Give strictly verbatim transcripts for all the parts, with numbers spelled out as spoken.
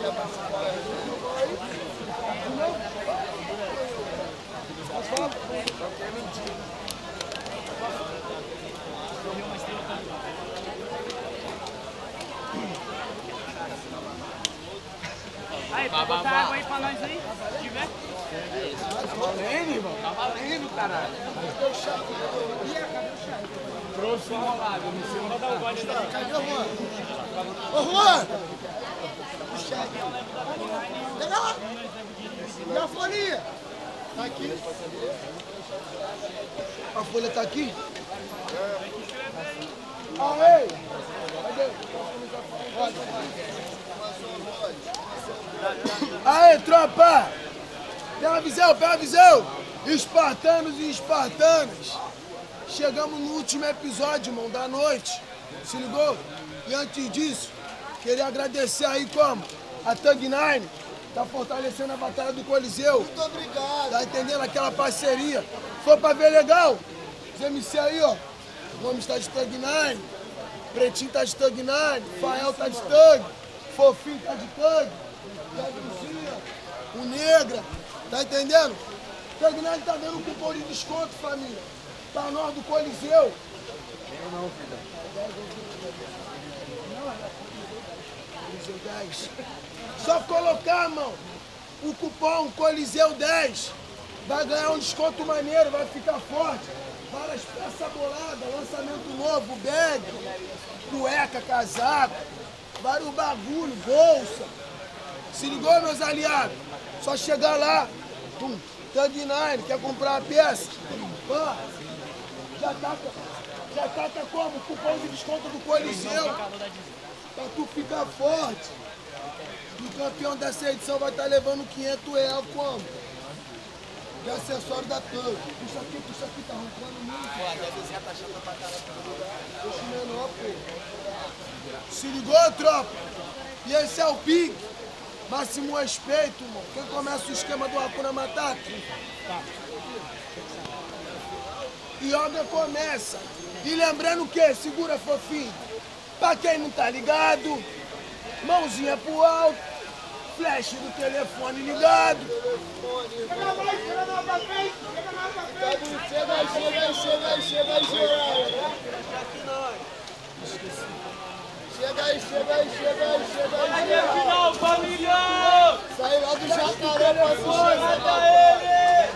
Aí, pode botar água aí pra nós aí, se tiver. Tá valendo, irmão. Tá valendo, caralho. Cadê o chá? Trouxe uma rolada, não sei onde dar o gole da... Cadê o Juan? Ô, Juan! O chá. Pega lá. E a folhinha? Tá aqui. A folha tá aqui? Aê! Aê, tropa! Pega a visão, pega a visão! Espartanos e espartanas! Chegamos no último episódio, irmão, da noite. Se ligou? E antes disso, queria agradecer aí como a Thug Nine tá fortalecendo a Batalha do Coliseu. Muito obrigado. Tá entendendo aquela parceria? Foi pra ver legal? Os M C aí, ó. O Gomes tá de Thug Nine, Pretinho tá de Thug Nine, Fael tá de Thug, Fofinho tá de Thug, o Negra, tá entendendo? Thug Nine tá dando um cupom de desconto, família. Pra nós do Coliseu. Eu não, filha. Coliseu dez. Só colocar, irmão, o cupom Coliseu dez. Vai ganhar um desconto maneiro, vai ficar forte. Várias peças boladas, lançamento novo, bag, cueca, casaco, vários bagulho, bolsa. Se ligou, meus aliados? Só chegar lá, pum, Thug Nine, quer comprar a peça? Pô, já tá, já tá, tá como? Cupom de desconto do Coliseu. Pra tu ficar forte. E o campeão dessa edição vai estar tá levando quinhentos reais como? De acessório da Thug. Puxa aqui, puxa aqui, tá roncando muito. Pô, a deve tá chata pra caralho. Puxa menor, pô. Se ligou, tropa? E esse é o pique. Máximo respeito, irmão. Quem começa o esquema do Hakuna Matata? Tá. Yoga começa. E lembrando que, segura, fofinho. Pra quem não tá ligado, mãozinha pro alto, flash do telefone ligado. Chega mais, chega mais pra frente, chega mais pra frente. Chega aí, chega aí, chega aí, chega aí, chega aí. Chega aí, chega aí, chega aí, chega aí. Aí é final, família! Sai lá do Jacaré pra assistir essa batalha.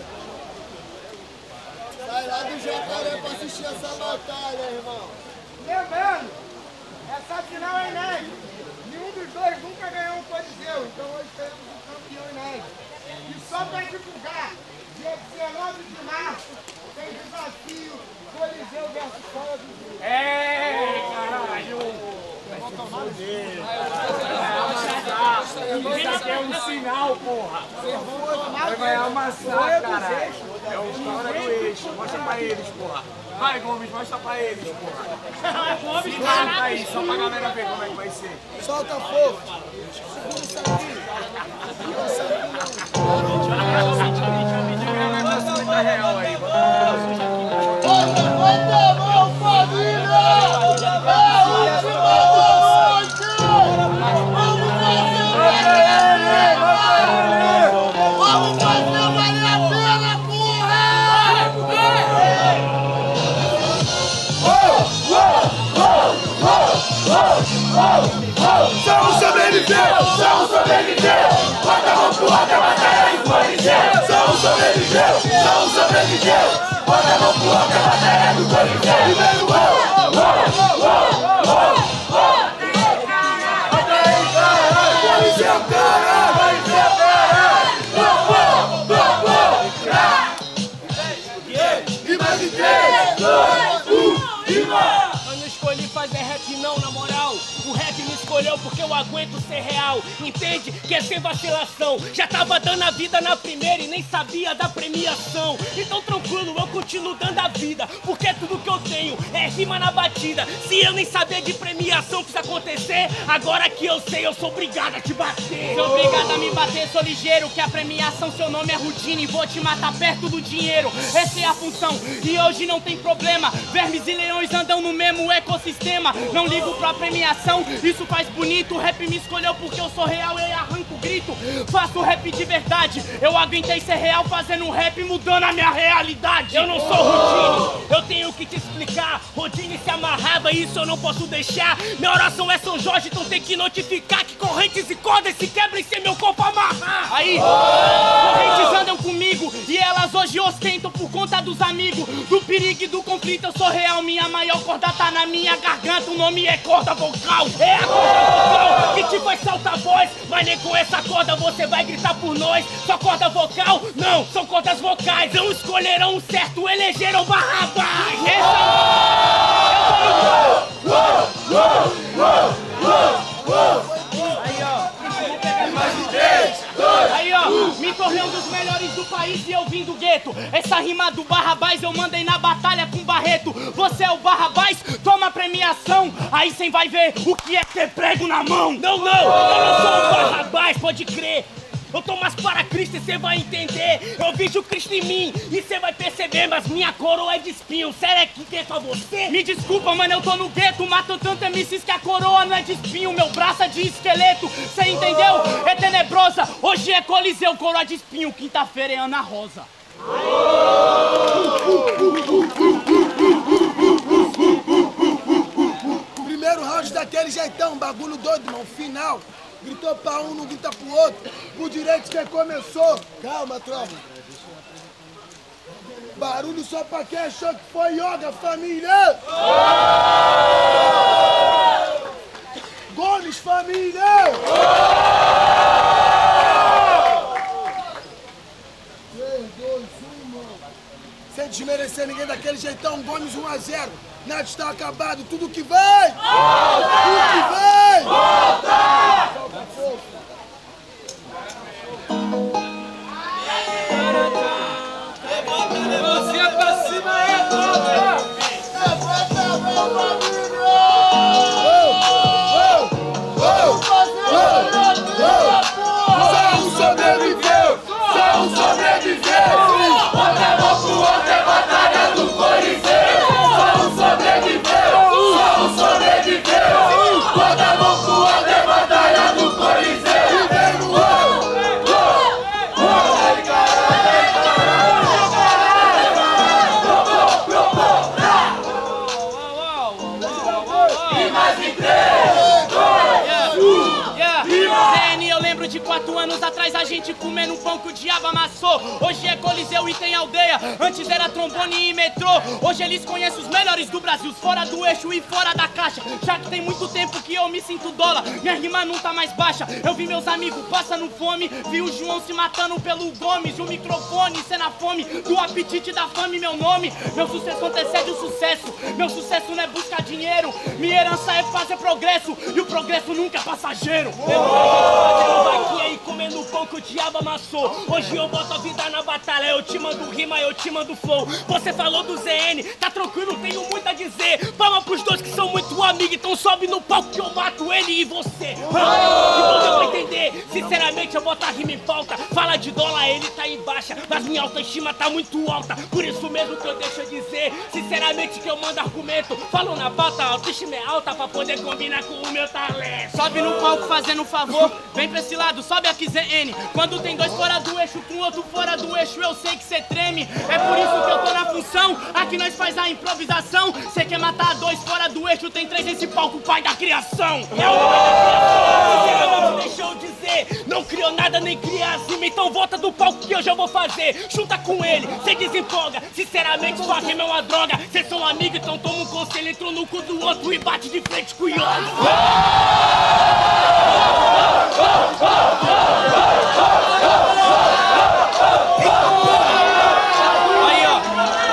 Sai lá do Jacaré pra assistir essa batalha, irmão. Lembrando, essa final é inédita. Nenhum dos dois nunca ganhou um Coliseu, então hoje teremos um campeão inédito. E só para divulgar, dia dezenove de março, tem desafio Coliseu versus Fora do Rio. É, caralho! Isso é um sinal, porra. Vai amassar, caralho. É o história do eixo. Mostra pra eles, porra. Vai, Gomes, mostra pra eles, porra. Gomes, Marca aí, só pra galera ver como é que vai ser. Solta fofo. Segura isso aqui. Segura isso aqui. cinquenta reais aí. Bota, bota a mão, família! É o último da noite! Vamos fazer valer! Vamos fazer valer a pena, porra! Somos sobreviventes! Somos sobreviventes! Bota a mão pro alto, a batalha do Coliseu! Somos sobreviventes! Somos sobreviventes! Bota a mão pro alto, a batalha do Coliseu! E vem o gol! Bota aí, caralho! Coliseu, caralho! Coliseu, caralho! E mais de três, dois, um, e vai! Eu não escolhi fazer rap não, na moral. O rap me escolheu porque eu aguento ser real. Entende? Que é sem vacilação. Já tava dando a vida na primeira e nem sabia da premiação. Então tranquilo, eu continuo dando a vida, porque tudo que eu tenho é rima na batida. Se eu nem saber de premiação que isso acontecer, agora que eu sei, eu sou obrigado a te bater. Sou obrigado a me bater, sou ligeiro, que a premiação, seu nome é Rudine. Vou te matar perto do dinheiro, essa é a função. E hoje não tem problema, vermes e leões andam no mesmo ecossistema. Não ligo pra premiação, isso faz mais bonito. O rap me escolheu porque eu sou real e arranco o grito. Faço rap de verdade. Eu aguentei ser real fazendo um rap mudando a minha realidade. Eu não sou Rodine, eu tenho que te explicar. Rodine se amarrava e isso eu não posso deixar. Minha oração é São Jorge, então tem que notificar que correntes e cordas se quebrem sem meu corpo amarrar. Aí, correntes andam comigo e elas hoje ostentam por conta dos amigos. Do perigo e do conflito eu sou real. Minha maior corda tá na minha garganta, o nome é corda vocal. É a corda vocal que te faz saltar a voz. Mas nem com essa corda você vai gritar por nós. Só corda vocal? Não, são cordas vocais. Não escolheram o certo, elegeram Barrabás. Aí ó, aí ó, me tornei um dos melhores do país e eu vim do gueto. Essa rima do Barrabás eu mandei na batalha com Barreto. Você é o Barrabás, toma premiação. Aí cê vai ver o que é ter prego na mão. Não, não, eu não sou o Barrabás, pode crer. Eu tô mais para Cristo e cê vai entender. Eu vejo Cristo em mim e cê vai perceber. Mas minha coroa é de espinho, será que tem pra você? Me desculpa, mano, eu tô no gueto. Mato tanto M Cs que a coroa não é de espinho. Meu braço é de esqueleto, cê entendeu? É tenebrosa, hoje é Coliseu. Coroa de espinho, quinta-feira é Ana Rosa. Primeiro round daquele jeitão, bagulho doido, irmão, final. Gritou pra um, não grita pro outro. Por direito quem começou. Calma, tropa. Barulho só pra quem achou que foi yoga, família. Gomes, família. três, dois, um, mano. Sem desmerecer ninguém daquele jeitão, Gomes um a zero. Nada está acabado, tudo que vem! Volta! Tudo que vem! Volta! Você pra cima é volta! Levanta, meu família! Só um sobreviveu! Só um sobreviveu! Bota a mão pro outro, é batalha do Coliseu! Só um sobreviveu! Só um sobreviveu! Bota a mão pro outro, é batalha do Coliseu! E vem no outro! De quatro anos atrás a gente comendo um pão que o diabo amassou. Hoje é Coliseu e tem aldeia. Antes era trombone e metrô. Hoje eles conhecem os melhores do Brasil, fora do eixo e fora da caixa. Já que tem muito tempo que eu me sinto dólar, minha rima não tá mais baixa. Eu vi meus amigos passando fome, vi o João se matando pelo Gomes. O microfone, cena fome, do apetite da fame, meu nome. Meu sucesso antecede o sucesso. Meu sucesso não é buscar dinheiro. Minha herança é fazer progresso. E o progresso nunca é passageiro. Eu aqui aí comendo o pão que o diabo amassou. Hoje eu boto a vida na batalha. Eu te mando rima, eu te mando flow. Você falou do Z N, tá tranquilo, tenho muito a dizer. Palma pros dois que são muito amigos. Então sobe no palco que eu mato ele e você. Ah, então deu pra entender. Sinceramente eu boto a rima em pauta. Fala de dólar, ele tá em baixa, mas minha autoestima tá muito alta. Por isso mesmo que eu deixo eu dizer. Sinceramente que eu mando argumento. Falo na pauta, a autoestima é alta pra poder combinar com o meu talento. Sobe no palco fazendo um favor. Vem pra esse lado, sobe aqui Z N. Quando tem dois fora do eixo com outro fora do eixo, eu sei que cê treme. É por isso que eu tô na função. Aqui nós faz a improvisação. Cê quer matar dois fora do eixo, tem três nesse palco, pai da criação. É o pai da criação. Sinceramente deixa eu dizer, não criou nada nem cria acima. Então volta do palco que eu já vou fazer. Junta com ele, cê desempolga. Sinceramente sua rima é uma droga. Cê são amigos, então toma um conselho. Entrou no cu do outro e bate de frente com o Yoga. Aí, ó.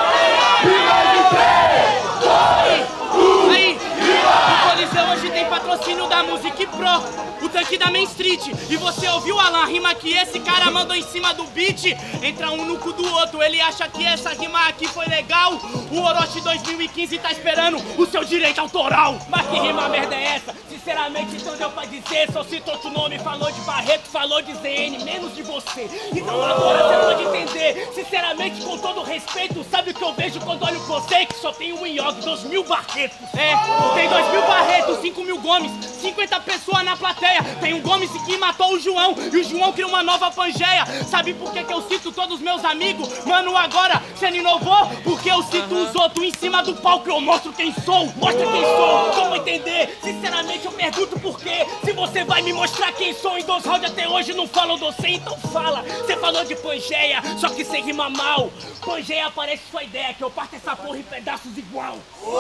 Aí, o Coliseu hoje tem patrocínio da Music Pro, o tanque da Main Street. E você ouviu, Alan, a rima que esse cara mandou em cima do beat? Entra um no cu do outro, ele acha que essa rima aqui foi legal. O Orochi dois mil e quinze tá esperando o seu direito autoral. Mas que rima merda é essa? Sinceramente, então deu pra dizer, só citou outro nome, falou de Barreto, falou de Z N, menos de você. Então agora você pode entender, sinceramente, com todo respeito, sabe o que eu vejo quando olho você? Que só tem um Iogue, dois mil Barretos. É, tem dois mil Barretos, cinco mil Gomes, cinquenta pessoas na plateia. Tem um Gomes que matou o João, e o João cria uma nova Pangeia. Sabe por que que eu cito todos os meus amigos? Mano, agora cê não inovou? Porque eu cito os outros em cima do palco, eu mostro quem sou, mostra quem sou. Como entender? Sinceramente eu pergunto por quê. Se você vai me mostrar quem sou em dois rounds até hoje não falou você, então fala. Você falou de Pangeia, só que sem rima mal. Pangeia parece sua ideia, que eu parto essa porra em pedaços igual.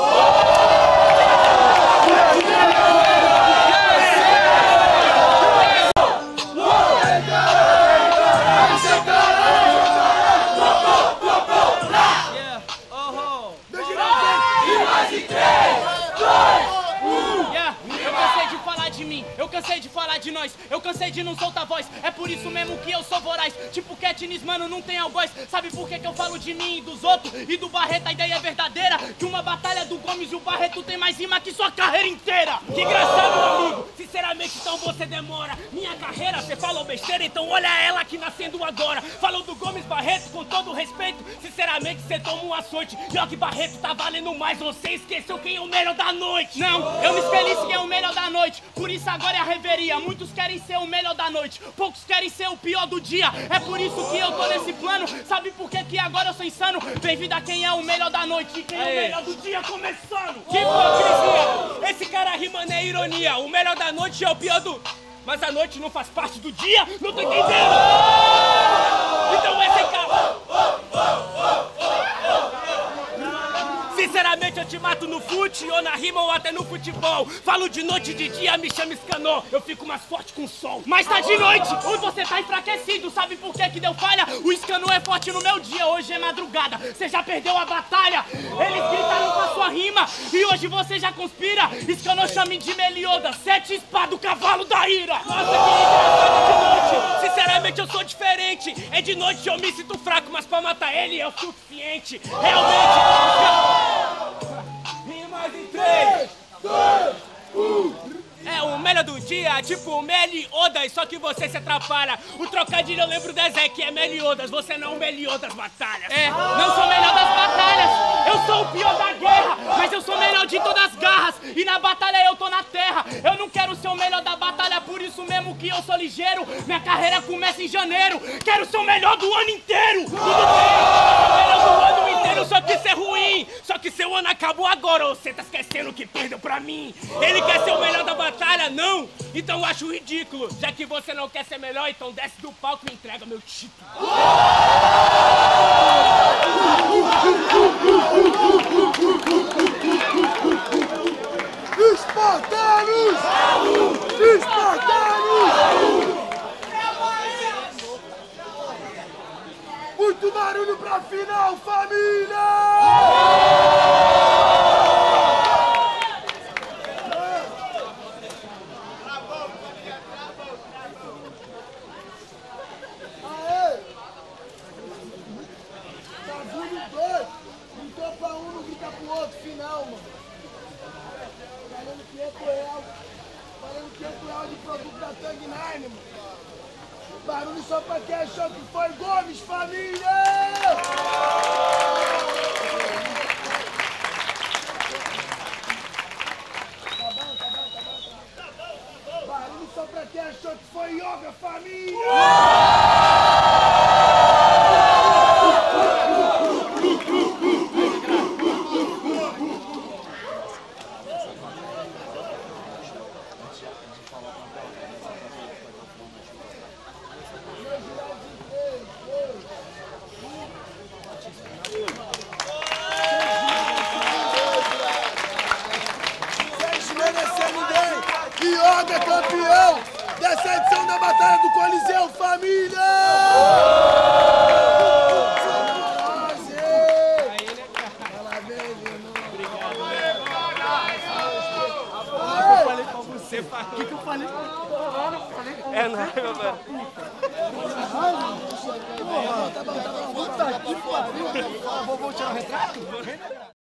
Eu cansei de falar de nós, eu cansei de não soltar voz. É por isso mesmo que eu sou voraz. Tipo Katniss, mano, não tem algoz. Sabe por que que eu falo de mim e dos outros? E do Barreto, a ideia é verdadeira. Que uma batalha do Gomes e o Barreto tem mais rima que sua carreira inteira. Que engraçado, meu amigo. Sinceramente, então você demora. Minha carreira, você falou besteira, então olha ela aqui nascendo agora. Falou do Gomes Barreto, com todo respeito. Sinceramente, você toma um açoite. Iogue Barreto tá valendo mais. Você esqueceu quem é o melhor da noite. Não, eu me esqueci quem é o melhor da noite. Por isso agora é a reveria. Muitos querem ser o melhor da noite, poucos querem ser o pior do dia. É por isso que eu tô nesse plano. Sabe por que que agora eu sou insano? Bem-vindo a quem é o melhor da noite e quem é o melhor do dia começando. Que hipocrisia! Esse cara rimando é ironia. O melhor da noite é o pior do... Mas a noite não faz parte do dia? Não tô entendendo! Então essa é cara... Sinceramente eu te mato no fute, ou na rima ou até no futebol. Falo de noite e de dia, me chama Escanor. Eu fico mais forte com o sol. Mas tá de noite, onde você tá enfraquecido. Sabe por que que deu falha? O Escanor é forte no meu dia, hoje é madrugada. Você já perdeu a batalha. Eles gritaram com a sua rima e hoje você já conspira. Escanor chame de Meliodas, sete espadas, o cavalo da ira. Nossa, que engraçado de noite. Sinceramente eu sou diferente. É de noite eu me sinto fraco, mas pra matar ele é o suficiente. Realmente... Rimas em três, dois, um. É o melhor do dia, tipo Meliodas, só que você se atrapalha. O trocadilho eu lembro do Zé, que é Meliodas, você não é o melhor das batalhas. É, não sou o melhor das batalhas, eu sou o pior da guerra, mas eu sou o melhor de todas as garras. E na batalha eu tô na terra, eu não quero ser o melhor da batalha, por isso mesmo que eu sou ligeiro. Minha carreira começa em janeiro, quero ser o melhor do ano inteiro. Tudo bem, o melhor do ano inteiro, só que isso é ruim. Só que seu ano acabou agora, ou você tá esquecendo que perdeu pra mim. Ele quer ser o melhor da batalha. Batalha, não? Então eu acho ridículo. Já que você não quer ser melhor, então desce do palco e entrega meu título. Espartanos! Espartanos! Muito barulho pra final, família! Final, mano. Falando que é cruel. Falando que é cruel de produto da Tang Nine, mano. Barulho só pra quem achou que foi Gomes, família! Tá bom, tá bom, tá bom, tá bom. Barulho só pra quem achou que foi Yoga, família! Iogue é campeão dessa edição da Batalha do Coliseu, família! Eu falei pra você, o que que eu falei? É nada, meu velho. Tá bom, tá bom. Puta que pariu. Vou tirar o retrato?